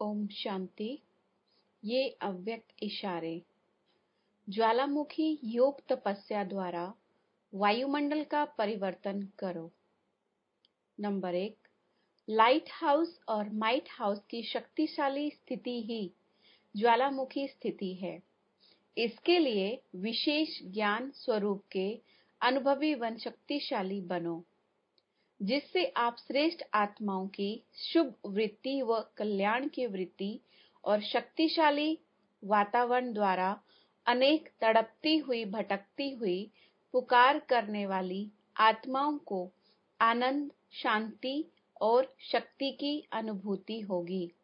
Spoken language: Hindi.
ओम शांति। ये अव्यक्त इशारे। ज्वालामुखी योग तपस्या द्वारा वायुमंडल का परिवर्तन करो। नंबर 1, लाइट हाउस और माइट हाउस की शक्तिशाली स्थिति ही ज्वालामुखी स्थिति है। इसके लिए विशेष ज्ञान स्वरूप के अनुभवी व शक्तिशाली बनो, जिससे आप श्रेष्ठ आत्माओं की शुभ वृत्ति व कल्याण की वृत्ति और शक्तिशाली वातावरण द्वारा अनेक तड़पती हुई, भटकती हुई, पुकार करने वाली आत्माओं को आनंद, शांति और शक्ति की अनुभूति होगी।